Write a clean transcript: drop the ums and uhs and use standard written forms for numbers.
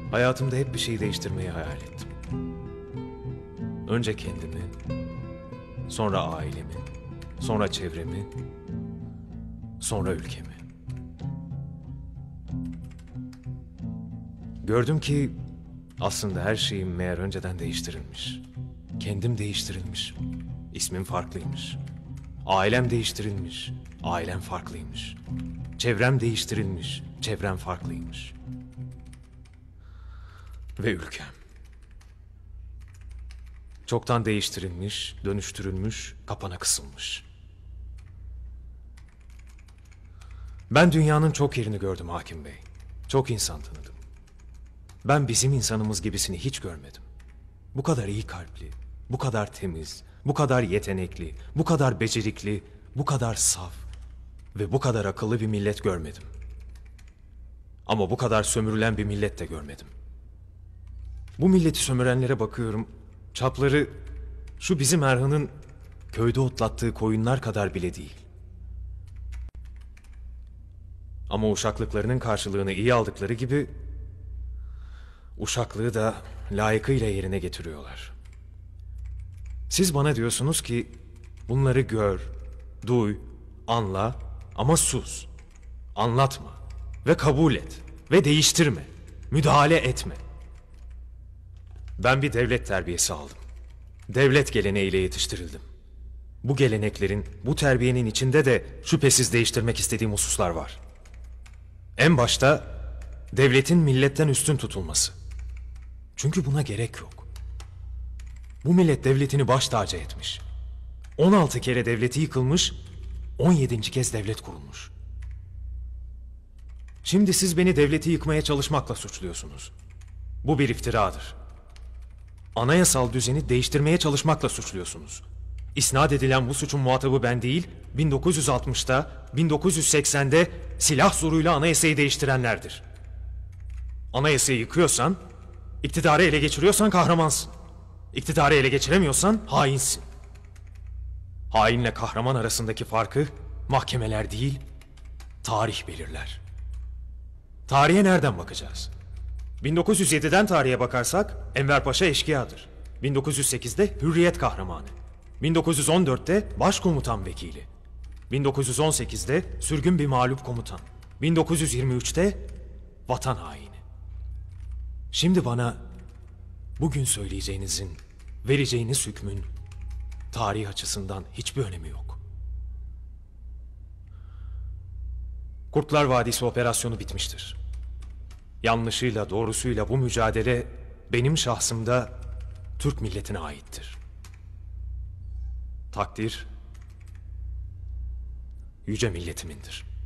Hayatımda hep bir şey değiştirmeyi hayal ettim. Önce kendimi, sonra ailemi, sonra çevremi, sonra ülkemi. Gördüm ki aslında her şeyim meğer önceden değiştirilmiş. Kendim değiştirilmiş, ismim farklıymış. Ailem değiştirilmiş, ailem farklıymış. Çevrem değiştirilmiş, çevrem farklıymış. Ve ülkem. Çoktan değiştirilmiş, dönüştürülmüş, kapana kısılmış. Ben dünyanın çok yerini gördüm Hakim Bey. Çok insan tanıdım. Ben bizim insanımız gibisini hiç görmedim. Bu kadar iyi kalpli, bu kadar temiz, bu kadar yetenekli, bu kadar becerikli, bu kadar saf ve bu kadar akıllı bir millet görmedim. Ama bu kadar sömürülen bir millet de görmedim. Bu milleti sömürenlere bakıyorum, çapları şu bizim Erhan'ın köyde otlattığı koyunlar kadar bile değil. Ama uşaklıklarının karşılığını iyi aldıkları gibi uşaklığı da layıkıyla yerine getiriyorlar. Siz bana diyorsunuz ki bunları gör, duy, anla ama sus. Anlatma ve kabul et ve değiştirme, müdahale etme. Ben bir devlet terbiyesi aldım. Devlet geleneğiyle yetiştirildim. Bu geleneklerin, bu terbiyenin içinde de şüphesiz değiştirmek istediğim hususlar var. En başta devletin milletten üstün tutulması. Çünkü buna gerek yok. Bu millet devletini baş tacı etmiş. 16 kere devleti yıkılmış, 17. kez devlet kurulmuş. Şimdi siz beni devleti yıkmaya çalışmakla suçluyorsunuz. Bu bir iftiradır. Anayasal düzeni değiştirmeye çalışmakla suçluyorsunuz. İsnat edilen bu suçun muhatabı ben değil, 1960'da, 1980'de silah zoruyla anayasayı değiştirenlerdir. Anayasayı yıkıyorsan, iktidarı ele geçiriyorsan kahramansın. İktidarı ele geçiremiyorsan hainsin. Hainle kahraman arasındaki farkı mahkemeler değil, tarih belirler. Tarihe nereden bakacağız? 1907'den tarihe bakarsak Enver Paşa eşkıyadır. 1908'de Hürriyet kahramanı. 1914'te başkomutan vekili. 1918'de sürgün bir mağlup komutan. 1923'te vatan haini. Şimdi bana bugün söyleyeceğinizin, vereceğiniz hükmün tarih açısından hiçbir önemi yok. Kurtlar Vadisi operasyonu bitmiştir. Yanlışıyla doğrusuyla bu mücadele benim şahsımda Türk milletine aittir. Takdir yüce milletimindir.